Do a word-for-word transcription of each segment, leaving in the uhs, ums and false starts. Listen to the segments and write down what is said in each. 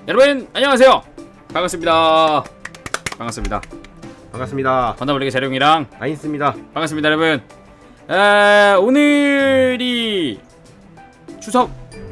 여러분 안녕하세요. 반갑습니다. 반갑습니다. 반갑습니다. 건담블랙의 재룡이랑 아인스입니다. 반갑습니다 여러분. 에, 오늘이 추석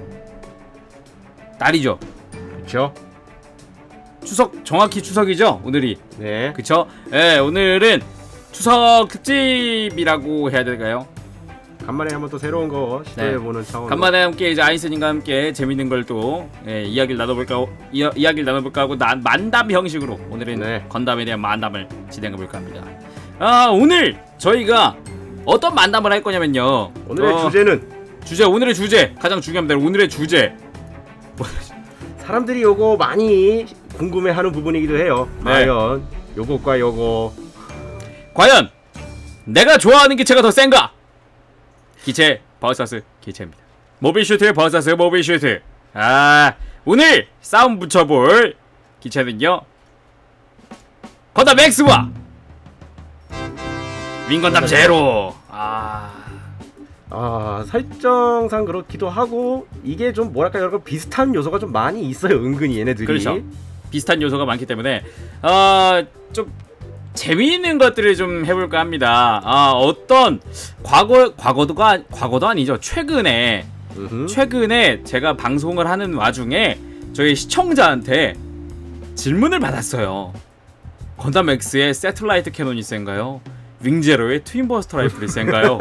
날이죠. 그쵸? 추석 정확히 추석이죠 오늘이. 네. 그쵸? 예, 오늘은 추석 특집이라고 해야 될까요? 간만에 한번 또 새로운 거 시도해보는 네. 차원으로 간만에 함께 이제 아인스님과 함께 재밌는 걸 또 예, 이야기를 나눠볼까 이야, 이야기를 나눠볼까 하고 나, 만담 형식으로 오늘은 네. 건담에 대한 만담을 진행해볼까 합니다. 아, 오늘 저희가 어떤 만담을 할 거냐면요. 오늘의 어, 주제는 주제 오늘의 주제 가장 중요합니다. 오늘의 주제 사람들이 요거 많이 궁금해하는 부분이기도 해요. 네. 과연 요것과 요거 과연 내가 좋아하는 기체가 더 센가? 기체 버서스 기체입니다. 모빌슈트의 버서스 모빌슈트. 아, 오늘 싸움 붙여볼 기체는요 건담 X와 윙건담 제로. 아, 아 설정상 그렇기도 하고 이게 좀 뭐랄까 여러분 비슷한 요소가 좀 많이 있어요. 은근히 얘네들이. 그렇죠. 비슷한 요소가 많기 때문에 어, 좀 재미있는 것들을 좀 해볼까 합니다. 아, 어떤 과거 과거도가 과거도 아니죠. 최근에 으흠. 최근에 제가 방송을 하는 와중에 저희 시청자한테 질문을 받았어요. 건담 X의 세틀라이트 캐논이 센가요? 윙제로의 트윈버스터 라이플이 센가요?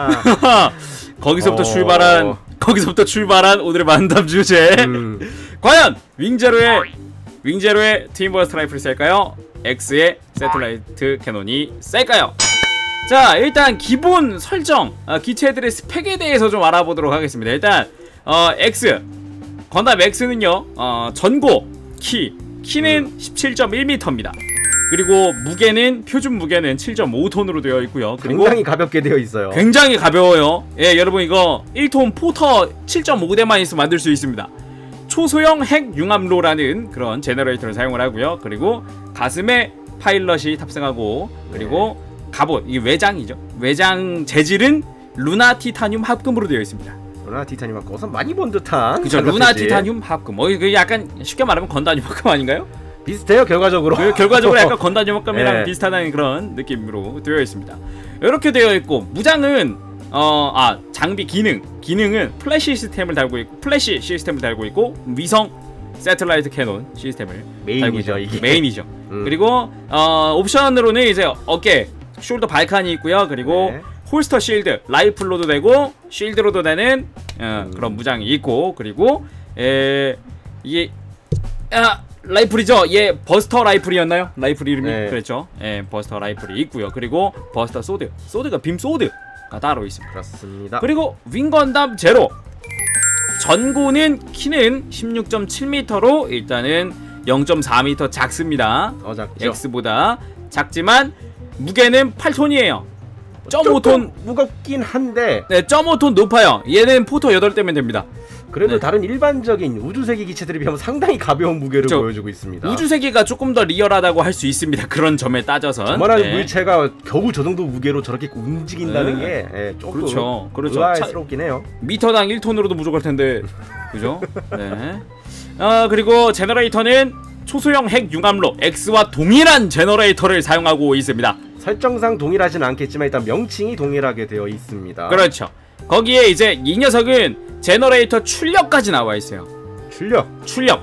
거기서부터 어... 출발한 거기서부터 출발한 오늘의 만담 주제. 음. 과연 윙제로의 윙제로의 트윈버스터 라이플이 셀까요? X의 세틀라이트 캐논이 셀까요? 자, 일단 기본 설정, 어, 기체들의 스펙에 대해서 좀 알아보도록 하겠습니다. 일단 어, X 건담 X는요 어, 전고 키 키는 음. 십칠 점 일 미터입니다. 그리고 무게는 표준 무게는 칠 점 오 톤으로 되어 있고요. 그리고 굉장히 가볍게 되어 있어요. 굉장히 가벼워요. 예, 여러분 이거 일 톤 포터 칠 점 오 대만 있으면 만들 수 있습니다. 초소형 핵 융합로라는 그런 제너레이터를 사용을 하고요. 그리고 가슴에 파일럿이 탑승하고, 그리고 네. 갑옷, 이게 외장이죠. 외장 재질은 루나 티타늄 합금으로 되어 있습니다. 루나 티타늄 합금, 어서 많이 본 듯한. 그죠, 루나 티타늄 합금. 어, 그 약간 쉽게 말하면 건다늄 합금 아닌가요? 비슷해요, 결과적으로. 그, 결과적으로 약간 건다늄 합금이랑 네. 비슷하다는 그런 느낌으로 되어 있습니다. 이렇게 되어 있고, 무장은 어, 아, 장비 기능 기능은 플래시 시스템을 달고 있고 플래시 시스템을 달고 있고 위성 세틀라이트 캐논 시스템을 메인이죠, 달고 이게. 메인이죠. 음. 그리고 어, 옵션으로는 이제 어깨 숄더 발칸이 있고요. 그리고 네. 홀스터 실드 라이플로도 되고 실드로도 되는 어, 음. 그런 무장이 있고, 그리고 에, 이게 아, 라이플이죠. 얘 버스터 라이플이었나요? 라이플 이름이 네. 그랬죠. 예, 버스터 라이플이 있고요. 그리고 버스터 소드 소드가 빔 소드 가 따로 있습니다. 그렇습니다. 그리고 윙건담 제로 전고는 키는 십육 점 칠 미터로 일단은 영 점 사 미터 작습니다. 더 작죠. X보다 작지만 무게는 팔 톤이에요. 점 오 톤 무겁긴 한데 네, 점 오 톤 높아요. 얘는 포터 여덟 대면 됩니다. 그래도 네. 다른 일반적인 우주세기 기체들에 비하면 상당히 가벼운 무게를 그렇죠. 보여주고 있습니다. 우주세기가 조금 더 리얼하다고 할 수 있습니다. 그런 점에 따져서 저만한 네. 물체가 겨우 저 정도 무게로 저렇게 움직인다는 네. 게 예, 조금 그렇죠. 그렇죠. 의아스럽긴 해요. 미터당 일 톤으로도 부족할 텐데 그죠? 네. 어, 그리고 제너레이터는 초소형 핵 융합로 X와 동일한 제너레이터를 사용하고 있습니다. 설정상 동일하진 않겠지만 일단 명칭이 동일하게 되어 있습니다. 그렇죠. 거기에 이제 이 녀석은 제너레이터 출력까지 나와 있어요. 출력. 출력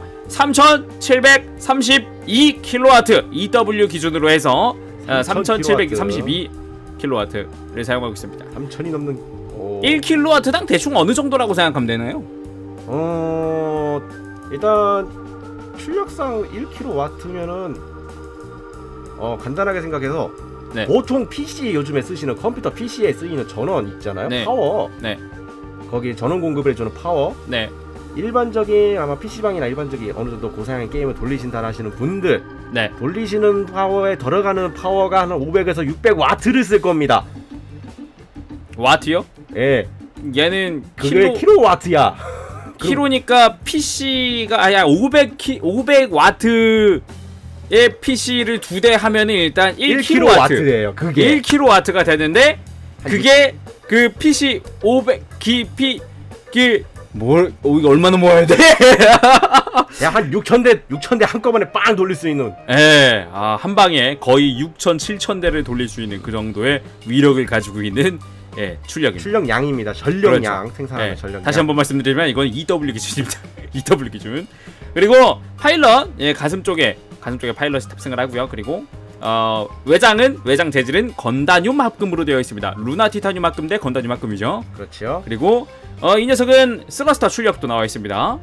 삼천칠백삼십이 킬로와트 이 더블유 기준으로 해서 어, 삼천칠백삼십이 킬로와트를 사용하고 있습니다. 삼천이 넘는 오... 일 킬로와트당 대충 어느 정도라고 생각하면 되나요? 어... 일단 출력상 일 킬로와트면은 어 간단하게 생각해서 네. 보통 피씨 요즘에 쓰시는 컴퓨터 피씨에 쓰이는 전원 있잖아요. 네. 파워. 네. 거기 전원 공급을 해주는 파워. 네. 일반적인 아마 피씨방이나 일반적인 어느 정도 고사양의 게임을 돌리신다 하시는 분들, 네. 돌리시는 파워에 들어가는 파워가 한 오백에서 육백 와트를 쓸 겁니다. 와트요? 예. 얘는 그게 킬로 킬로와트야. 킬로니까 피씨가 아야 오백 키 오백 와트의 피씨를 두 대 하면은 일단 일 킬로와트. 킬로와트예요. 그게 일 킬로와트가 되는데 그게 그 피씨 오백 기 피 그 뭘 어, 이거 얼마나 모아야 돼? 야, 한 육천 대 육천 대 한꺼번에 빵 돌릴 수 있는. 예, 아, 한 방에 거의 육천, 칠천 대를 돌릴 수 있는 그 정도의 위력을 가지고 있는 예, 출력입니다. 출력량입니다. 전력량 그렇죠. 생산하는 예, 전력량. 다시 한번 말씀드리면 이건 이더블유 기준입니다. 이더블유 기준. 그리고 파일럿, 예, 가슴 쪽에 가슴 쪽에 파일럿이 탑승을 하고요. 그리고 어, 외장은 외장 재질은 건다뇽 합금으로 되어 있습니다. 루나 티타늄 합금 대 건다뇽 합금이죠. 그렇죠. 그리고 어, 이 녀석은 스러스터 출력도 나와 있습니다.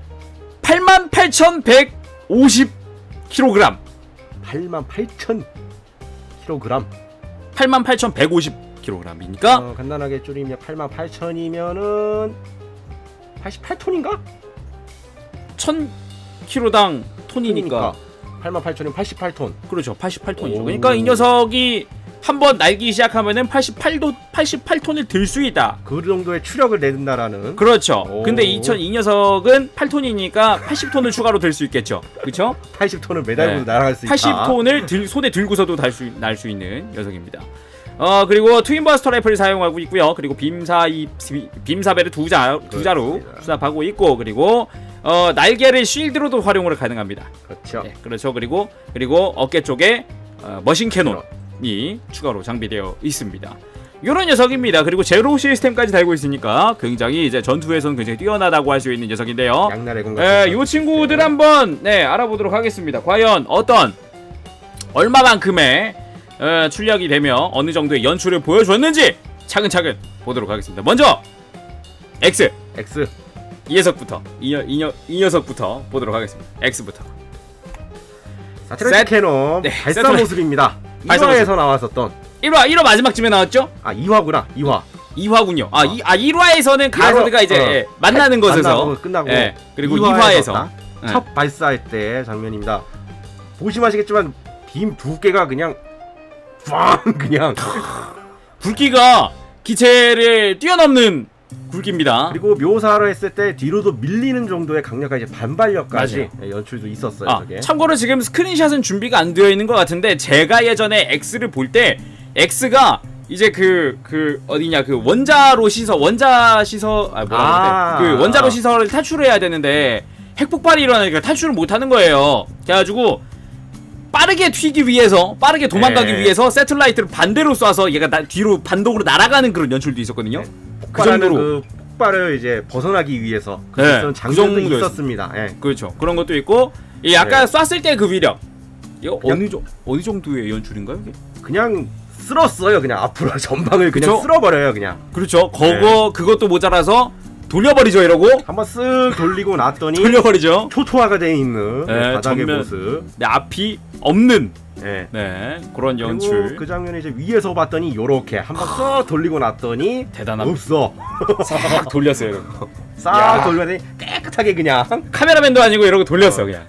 팔만 팔천백오십 킬로그램. 팔만 팔천 킬로그램. 팔만 팔천백오십 킬로그램이니까 어, 간단하게 줄이면 팔만 팔천이면은 팔십팔 톤인가? 천 킬로당 톤이니까 팔만 팔천이면 팔십팔 톤. 그렇죠. 팔십팔 톤이죠. 오. 그러니까 이 녀석이 한번 날기 시작하면은 팔십팔 도, 팔십팔 톤을 들 수 있다. 그 정도의 추력을 낸다라는. 그렇죠. 오. 근데 이천 이 녀석은 팔 톤이니까 팔십 톤을 추가로 들 수 있겠죠. 그렇죠? 팔십 톤을 매달고 네. 날아갈 수 있다. 팔십 톤을 들, 손에 들고서도 날 수 날 수 있는 녀석입니다. 어, 그리고 트윈 버스터 라이플을 사용하고 있고요. 그리고 빔사 이 빔사벨을 두 자, 두 자루 그렇습니다. 수납하고 있고, 그리고 어, 날개를 쉴드로도 활용을 가능합니다. 그렇죠. 네, 그렇죠. 그리고 그리고 어깨 쪽에 어, 머신 캐논이 추가로 장비되어 있습니다. 이런 녀석입니다. 그리고 제로 시스템까지 달고 있으니까 굉장히 이제 전투에서는 굉장히 뛰어나다고 할 수 있는 녀석인데요. 양날의 공간. 예, 요 친구들 한번 네 알아보도록 하겠습니다. 과연 어떤 얼마만큼의 어, 출력이 되며 어느 정도의 연출을 보여줬는지 차근차근 보도록 하겠습니다. 먼저 X X. 이 녀석부터 이, 녀, 이, 녀, 이 녀석부터 보도록 하겠습니다. X부터. 사트레이트 셋. 캐논 네, 발사 세트라이트. 모습입니다. 발사 일 화에서 나왔었던. 일 화 일 화 마지막쯤에 나왔죠? 아, 이 화구나. 이 화. 이 화군요. 아, 이, 아 일 화에서는 가로드가 이제 어. 예, 만나는 것에서 만나고 끝나고. 예, 그리고 이 이 화에서 화에서 예. 첫 발사할 때 장면입니다. 보시면 아시겠지만 빔 두께가 그냥 빵 그냥 굵기가 기체를 뛰어넘는 굵기입니다. 그리고 묘사로 했을 때 뒤로도 밀리는 정도의 강력한 이제 반발력까지 연출도 있었어요. 아, 저게. 참고로 지금 스크린샷은 준비가 안 되어 있는 것 같은데 제가 예전에 X를 볼 때 X가 이제 그 그 어디냐 그 원자로 시설 원자 시설 아 뭐라 아. 그러는데 그 원자로 시설을 탈출해야 되는데 핵폭발이 일어나니까 탈출을 못 하는 거예요. 그래가지고 빠르게 튀기 위해서 빠르게 도망가기 네. 위해서 세틀라이트를 반대로 쏴서 얘가 나, 뒤로 반동으로 날아가는 그런 연출도 있었거든요. 네. 그 정도로 그 폭발을 이제 벗어나기 위해서 네, 그런 그 장면도 정도였습니다. 있었습니다. 예. 그렇죠. 그런 것도 있고 이 아까 네. 쐈을 때 그 위력 이거 그냥- 어느 정 어느 정도의 연출인가요 이게? 그냥 쓸었어요. 그냥 앞으로 전방을 그냥 그쵸? 쓸어버려요. 그냥 그렇죠. 그거 그것도 모자라서 돌려버리죠 이러고 한번 쓱 돌리고 났더니 돌려버리죠. 초토화가 돼 있는 네, 바닥의 전면- 모습. 네, 앞이 없는 예. 네 그런 그리고 연출 그 장면을 이제 위에서 봤더니 요렇게 한번 쓱 돌리고 났더니 대단합니다. 없어. 싹 돌렸어요. 이러고. 싹 야. 돌려더니 깨끗하게 그냥 카메라맨도 아니고 이러고 돌렸어 그냥.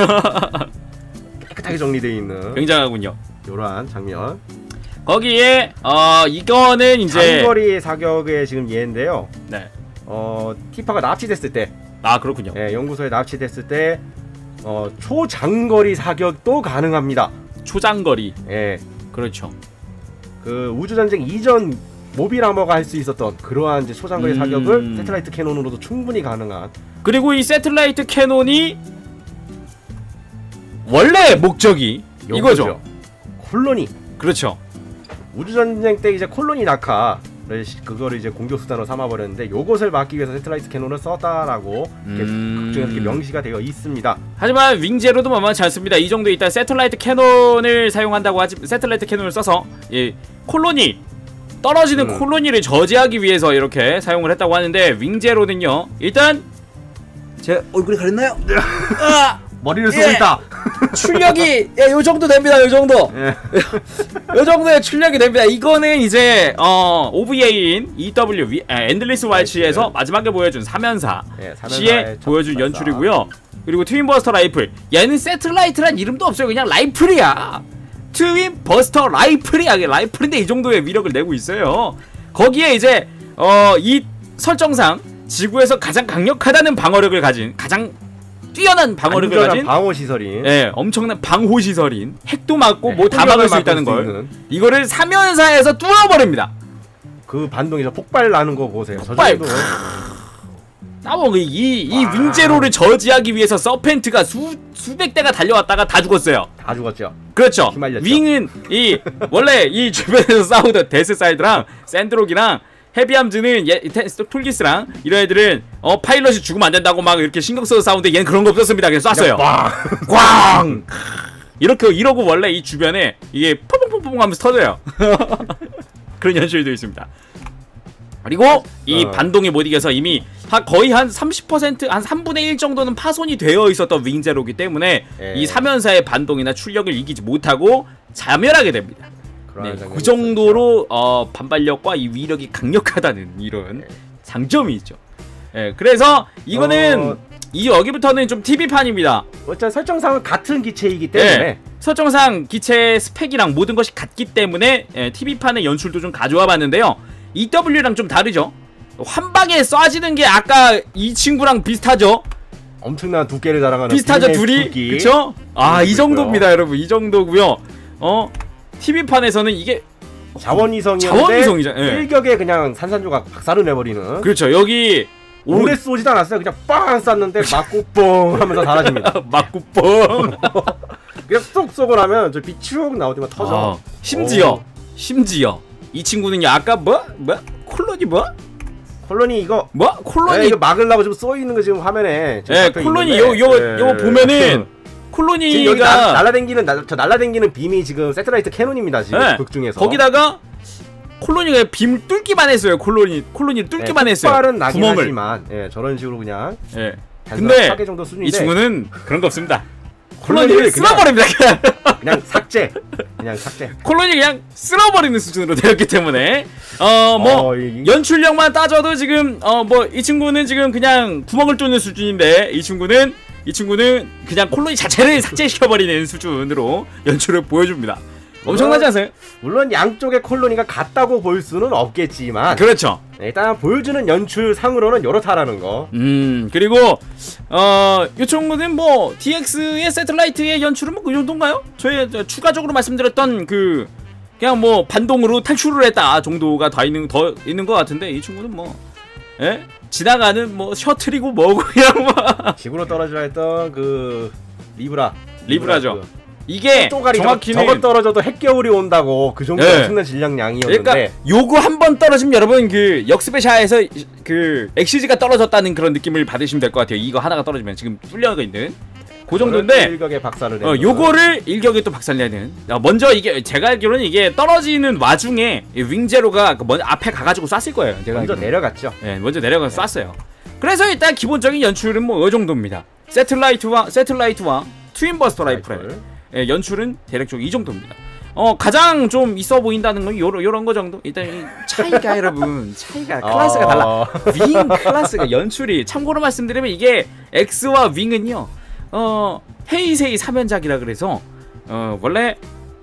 깨끗하게 정리되어 있는 굉장하군요. 요러한 장면. 거기에 어 이거는 이제 장거리 사격의 지금 예인데요. 네. 어 티파가 납치됐을 때, 아 그렇군요. 예, 연구소에 납치됐을 때 어, 초장거리 사격도 가능합니다. 초장거리 예, 그렇죠. 그 우주전쟁 이전 모빌아머가 할 수 있었던 그러한 이제 초장거리 음. 사격을 세틀라이트 캐논으로도 충분히 가능한. 그리고 이 세틀라이트 캐논이 원래 목적이 이거죠. 요거죠. 콜로니. 그렇죠. 우주전쟁 때 이제 콜로니 낙하 그거를 이제 공격 수단으로 삼아 버렸는데 요것을 막기 위해서 세틀라이트 캐논을 썼다라고 이렇게 음. 극중에서 이렇게 명시가 되어 있습니다. 하지만 윙제로도 만만치 않습니다. 이 정도 일단 세틀라이트 캐논을 사용한다고 하지 세틀라이트 캐논을 써서 이 콜로니 떨어지는 음. 콜로니를 저지하기 위해서 이렇게 사용을 했다고 하는데 윙제로는요. 일단 제 얼굴이 가렸나요? 아! 머리를 쓰고 예. 있다. 출력이 예, 요 정도 됩니다. 요 정도. 예. 요 정도의 출력이 됩니다. 이거는 이제 어 오브이에이인 이더블유 아, 엔들리스 왈츠에서 마지막에 보여준 삼연사 예, 시에 보여준 발사. 연출이고요. 그리고 트윈 버스터 라이플. 얘는 세틀라이트란 이름도 없어요. 그냥 라이플이야. 트윈 버스터 라이플이야. 라이플인데 이 정도의 위력을 내고 있어요. 거기에 이제 어 이 설정상 지구에서 가장 강력하다는 방어력을 가진 가장 뛰어난 방어력을 안전한 가진 방어 시설인. 예, 엄청난 방호 시설인 핵도 막고 네, 뭐 다 핵폭력을 막을 수 막을 있다는 수 걸 있는. 이거를 삼연사에서 뚫어버립니다. 그 반동에서 폭발 나는 거 보세요. 폭발. 저 정도 따봉 이이 이 윙제로를 저지하기 위해서 서펜트가 수 수백 대가 달려왔다가 다 죽었어요. 다 죽었죠. 그렇죠. 휘말렸죠. 윙은 이 원래 이 주변에서 싸우던 데스사이드랑 샌드록이랑 헤비암즈는 예, 톨기스랑 이런 애들은 어 파일럿이 죽으면 안 된다고 막 이렇게 신경 써서 싸우는데 얘는 그런 거 없었습니다. 그냥 쐈어요. 꽝! 이렇게 이러고 원래 이 주변에 이게 퐁퐁퐁퐁 하면서 터져요. 그런 연출도 있습니다. 그리고 이 어. 반동에 못 이겨서 이미 하, 거의 한 삼십 퍼센트 한 삼분의 일 정도는 파손이 되어 있었던 윙제로기 때문에 예. 이 사면사의 반동이나 출력을 이기지 못하고 자멸하게 됩니다. 네, 그 정도로 어, 반발력과 이 위력이 강력하다는 이런 예. 장점이 있죠. 예, 그래서 이거는 어... 이 여기부터는 좀 티비판입니다. 어차피 설정상은 같은 기체이기 때문에 예, 설정상 기체 스펙이랑 모든 것이 같기 때문에 예, 티비판의 연출도 좀 가져와 봤는데요. 이더블유랑 좀 다르죠. 한 방에 쏴지는 게 아까 이 친구랑 비슷하죠. 엄청난 두께를 자랑하는 비슷하죠 둘이. 두께. 그쵸? 아, 이 있고요. 정도입니다 여러분. 이 정도고요. 어 티비판에서는 이게 자원위성이었는데 자원위성이죠. 예. 일격에 그냥 산산조각 박살을 내버리는. 그렇죠. 여기 오래 쏘지도 않았어요. 그냥 빵 쐈는데 맞고 뻥 하면서 사라집니다. 맞고 뻥. 그냥 쏙 쏘고 나면 저 빛이 쭉 나오더만 터져. 어, 심지어 오. 심지어 이 친구는요 아까 뭐? 뭐? 콜로니 뭐? 콜로니 이거 뭐? 콜로니 네, 이거 막으려고 지금 써 있는 거 지금 화면에 지금 예, 잡혀 콜로니 있는데. 요 요 예. 요 보면은 지금 여기 콜로니가 날라댕기는 날, 저 날라댕기는 빔이 지금 세틀라이트 캐논입니다. 지금 예, 극 중에서 거기다가 콜로니가 빔을 뚫기만 했어요. 콜로니 콜로니를 뚫기만 예, 했어요. 폭발은 나긴 구멍을. 하지만 예, 저런 식으로 그냥 예. 단순한 근데 파괴 정도 수준인데 이 친구는 그런 거 없습니다. 콜로니를 콜로니를 쓸어버립니다. 그냥. 그냥 삭제 그냥 삭제. 콜로니 그냥 쓸어버리는 수준으로 되었기 때문에 어 뭐 어, 이- 연출력만 따져도 지금 어 뭐 이 친구는 지금 그냥 구멍을 뚫는 수준인데 이 친구는 이 친구는 그냥 콜로니 자체를 삭제시켜버리는 수준으로 연출을 보여줍니다. 엄청나지 않아요? 물론 양쪽의 콜로니가 같다고 볼 수는 없겠지만 그렇죠. 일단 보여주는 연출 상으로는 이렇다라는 거. 음 그리고 어 이 친구는 뭐 디엑스의 세틀라이트의 연출은 뭐 그 정도인가요? 저희 저 추가적으로 말씀드렸던 그 그냥 뭐 반동으로 탈출을 했다 정도가 다 있는 더 있는 것 같은데 이 친구는 뭐 예? 지나가는 뭐 셔틀이고 뭐고 그냥 뭐 지구로 떨어져 했던 그 리브라 리브라죠. 그 이게 쪼가리 정확히는 저거 떨어져도 핵겨울이 온다고 그 정도 네. 엄청난 질량량이었는데. 그러니까 요거 한 번 떨어지면 여러분 그 역스페샤에서 그 엑시즈가 떨어졌다는 그런 느낌을 받으시면 될 것 같아요. 이거 하나가 떨어지면 지금 뚫려가 있는 그 정도인데 일격에 박살을 어, 요거를 일격에 또 박살내는. 어, 먼저 이게 제가 알기로는 이게 떨어지는 와중에 이 윙제로가 그 먼저 앞에 가가지고 쐈을 거예요. 제가 먼저 알기로는. 내려갔죠. 네, 먼저 내려가서 쐈어요. 그래서 일단 기본적인 연출은 뭐 이 정도입니다. 세틀라이트와 세틀라이트와 트윈버스터 라이플의 라이플. 예, 연출은 대략적으로 이 정도입니다. 어 가장 좀 있어 보인다는 건 요런 요런 거 정도. 일단 이 차이가 여러분 차이가 클래스가 달라. 어... 윙 클래스가 연출이 참고로 말씀드리면 이게 X와 윙은요 어 헤이세이 삼연작이라 그래서 어 원래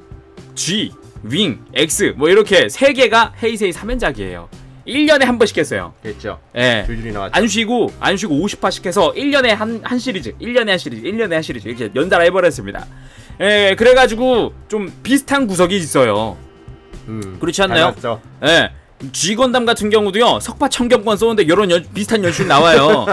G, 윙, X 뭐 이렇게 세 개가 헤이세이 삼연작이에요. 일 년에 한 번씩 했어요. 됐죠. 예. 줄줄이 나왔죠. 안 쉬고 안 쉬고 오십 화씩 해서 일 년에 한 한 시리즈, 일 년에 한 시리즈, 일 년에 한 시리즈 이렇게 연달아 해버렸습니다. 예, 그래가지고 좀 비슷한 구석이 있어요. 음, 그렇지 않나요? 잘 나왔죠. 예. G건담 같은 경우도요 석파 청경권 쏘는데 요런 연, 비슷한 연출 나와요.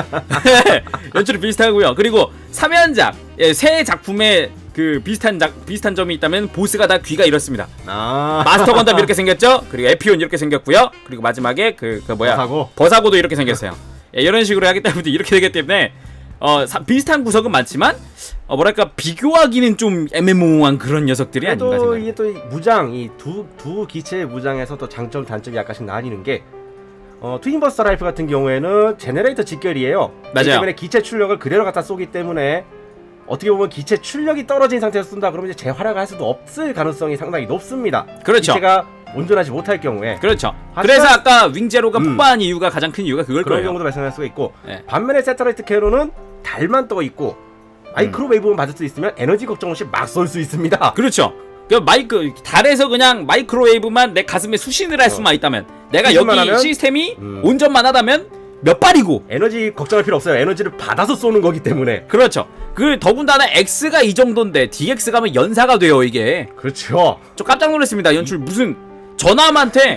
연출이 비슷하고요. 그리고 삼연작 예, 새 작품에 그 비슷한 작, 비슷한 점이 있다면 보스가 다 귀가 이렇습니다. 아, 마스터 건담 이렇게 생겼죠. 그리고 에피온 이렇게 생겼고요. 그리고 마지막에 그, 그 뭐야 버사고. 버사고도 이렇게 생겼어요. 예, 이런 식으로 하기 때문에 이렇게 되기 때문에 어 사, 비슷한 구석은 많지만 어 뭐랄까 비교하기는 좀 애매모호한 그런 녀석들이 아닌가 또 생각해요. 이게 또 무장 이 두 두 기체의 무장에서 또 장점 단점이 약간씩 나뉘는 게 어, 트윈버스터 라이프 같은 경우에는 제네레이터 직결이에요. 맞아요. 때문에 기체 출력을 그대로 갖다 쏘기 때문에 어떻게 보면 기체 출력이 떨어진 상태에서 쏜다 그러면 이제 재활화를 할 수도 없을 가능성이 상당히 높습니다. 그렇죠. 기체가 온전하지 못할 경우에 그렇죠. 하지만- 그래서 아까 윙제로가 음. 폭발한 이유가 가장 큰 이유가 그걸 그런 거예요. 경우도 발생할 수가 있고 네. 반면에 세터라이트 캐논은 달만 떠 있고 마이크로웨이브만 받을 수 있으면 에너지 걱정 없이 막 쏠 수 있습니다. 그렇죠. 그 마이크 달에서 그냥 마이크로웨이브만 내 가슴에 수신을 할 수만 있다면 내가 여기 수신만 하면? 시스템이 음. 온전만 하다면 몇 발이고 에너지 걱정할 필요 없어요. 에너지를 받아서 쏘는 거기 때문에. 그렇죠. 그 더군다나 X가 이 정도인데 디엑스 가면 연사가 돼요 이게. 그렇죠. 저 깜짝 놀랐습니다. 연출 무슨 전함한테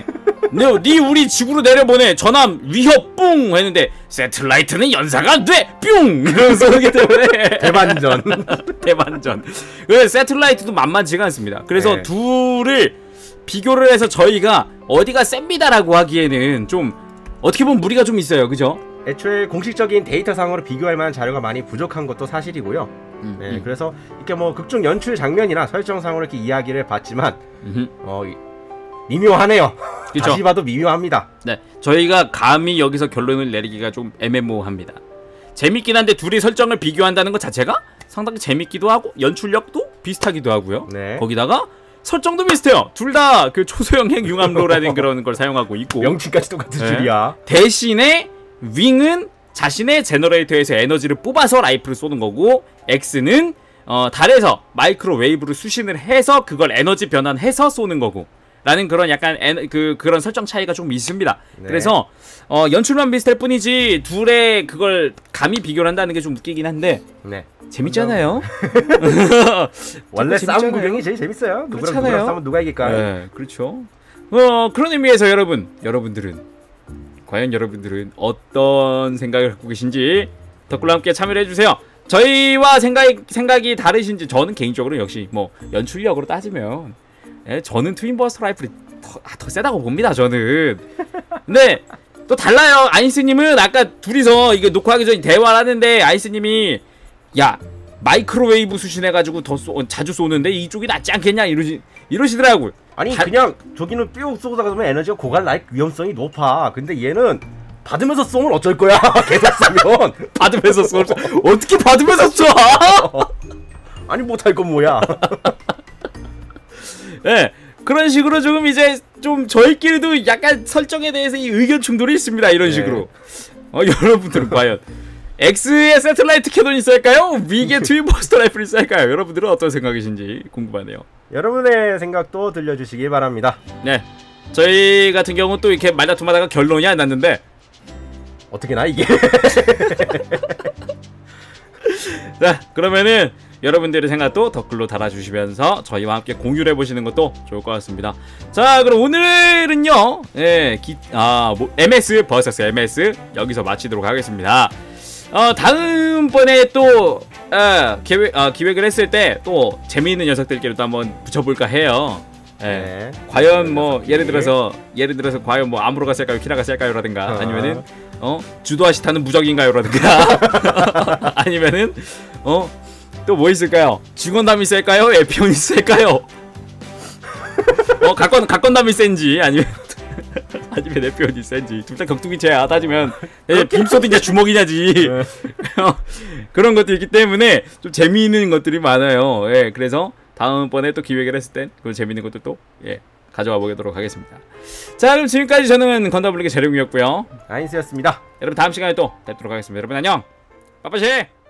네, 네 우리 지구로 내려보내. 전함 위협 뿡 했는데 세틀라이트는 연사가 안 돼. 뿅 이러면서 오기 때문에 대반전. 대반전. 그 세틀라이트도 만만치가 않습니다. 그래서 네. 둘을 비교를 해서 저희가 어디가 셉니다라고 하기에는 좀 어떻게 보면 무리가 좀 있어요. 그죠? 애초에 공식적인 데이터상으로 비교할 만한 자료가 많이 부족한 것도 사실이고요. 음, 네, 음. 그래서 이렇게 뭐 극중 연출 장면이나 설정상으로 이렇게 이야기를 봤지만 음흠. 어 이- 미묘하네요. 그쵸? 다시 봐도 미묘합니다. 네, 저희가 감히 여기서 결론을 내리기가 좀 애매모호합니다. 재밌긴 한데 둘이 설정을 비교한다는 것 자체가 상당히 재밌기도 하고 연출력도 비슷하기도 하고요. 네. 거기다가 설정도 비슷해요. 둘 다 그 초소형 핵융합로라는 그런 걸 사용하고 있고 명칭까지 똑같은 네. 줄이야. 대신에 윙은 자신의 제너레이터에서 에너지를 뽑아서 라이프를 쏘는 거고 X는 어, 달에서 마이크로웨이브를 수신을 해서 그걸 에너지 변환해서 쏘는 거고 라는 그런 약간 에, 그, 그런 설정 차이가 좀 있습니다. 네. 그래서 어, 연출만 비슷할 뿐이지 둘의 그걸 감히 비교를 한다는 게 좀 웃기긴 한데 네. 재밌잖아요. 원래 싸움 재밌잖아요. 구경이 제일 재밌어요. 누구랑 그렇잖아요. 누구랑 싸우면 누가 이길까요? 네, 그렇죠. 어, 그런 의미에서 여러분, 여러분들은 과연 여러분들은 어떤 생각을 갖고 계신지 덕글과 함께 참여를 해주세요. 저희와 생각이 생각이 다르신지 저는 개인적으로 역시 뭐 연출력으로 따지면 예, 저는 트윈버스터 라이플이 더, 아, 더 세다고 봅니다. 저는. 근데 또 달라요. 아인스님은 아까 둘이서 이거 녹화하기 전에 대화를 하는데 아인스님이 야 마이크로웨이브 수신해가지고 더 쏘, 자주 쏘는데 이쪽이 낫지 않겠냐 이러시 이러시더라고요. 아니 다- 그냥 저기는 뿅 쏘고다가 보면 에너지가 고갈 날 위험성이 높아. 근데 얘는 받으면서 쏘면 어쩔 거야. 계속 쏘면. 받으면서 쏘 어떻게 받으면서 쏘? 아니 못할 건 뭐야. 예. 그런 식으로 조금 이제 좀 저희끼리도 약간 설정에 대해서 이 의견 충돌이 있습니다. 이런 네. 식으로. 어, 여러분들은 과연 X의 세틀라이트 캐논이 있을까요? 윙의 트윈버스터 라이플이 있을까요? 여러분들은 어떤 생각이신지 궁금하네요. 여러분의 생각도 들려주시길 바랍니다. 네. 저희 같은 경우는 또 이렇게 말다툼하다가 결론이 안 났는데 어떻게 나 이게? 자, 그러면은 여러분들의 생각도 댓글로 달아주시면서 저희와 함께 공유를 해보시는 것도 좋을 것 같습니다. 자, 그럼 오늘은요, 예, 기, 아, 뭐, 엠에스 vs 엠에스 여기서 마치도록 하겠습니다. 어, 다음번에 또, 아, 계획, 아, 기획을 했을 때 또 재미있는 녀석들끼리 또 한번 붙여볼까 해요. 예. 네. 과연 뭐 예를 들어서 예를 들어서 과연 뭐 아무로가 셀까요, 키라가 셀까요라든가 어. 아니면은 어 주도아시타는 무적인가요라든가 아니면은 어 또 뭐 있을까요? 직원담이 셀까요? 에피온이 셀까요? 어 각건 각건담이 센지 아니면 아니면 에피온이 센지 둘 다 격투기체야 따지면 예, 빔소드냐 주먹이냐지 어, 그런 것도 있기 때문에 좀 재미있는 것들이 많아요. 예, 그래서 다음번에 또 기획을 했을 땐 그 재밌는 것도 또 예, 가져와 보도록 하겠습니다. 자, 그럼 지금까지 저는 건담블릭의 재룡이었고요. 아인스였습니다. 여러분 다음 시간에 또 뵙도록 하겠습니다. 여러분 안녕. 빠빠시.